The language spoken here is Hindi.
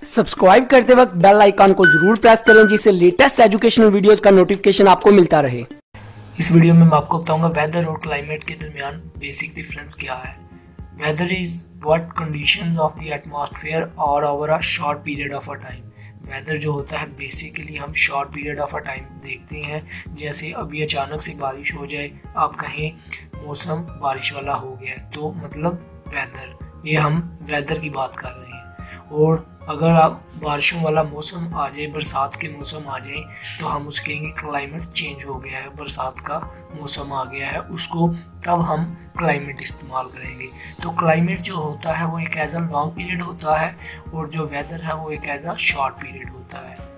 सब्सक्राइब करते वक्त बेल आइकन को जरूर प्रेस करें जिससे लेटेस्ट एजुकेशनल वीडियोस का नोटिफिकेशन आपको मिलता रहे। इस वीडियो में मैं आपको बताऊंगा वेदर और क्लाइमेट के दरमियान बेसिक डिफरेंस क्या है। Weather is what conditions of the atmosphere और over a short period of a time. Weather जो होता है बेसिकली हम short period of a time देखते हैं, जैसे अभी अचानक से बारिश हो जाए, आप कहें मौसम बारिश वाला हो गया तो मतलब वेदर, ये हम वेदर की बात कर रहे हैं। और अगर आप बारिशों वाला मौसम आ जाए, बरसात के मौसम आ जाए, तो हम उसके कहेंगे क्लाइमेट चेंज हो गया है, बरसात का मौसम आ गया है, उसको तब हम क्लाइमेट इस्तेमाल करेंगे। तो क्लाइमेट जो होता है वो एक एज अ लॉन्ग पीरियड होता है और जो वेदर है वो एक एज अ शॉर्ट पीरियड होता है।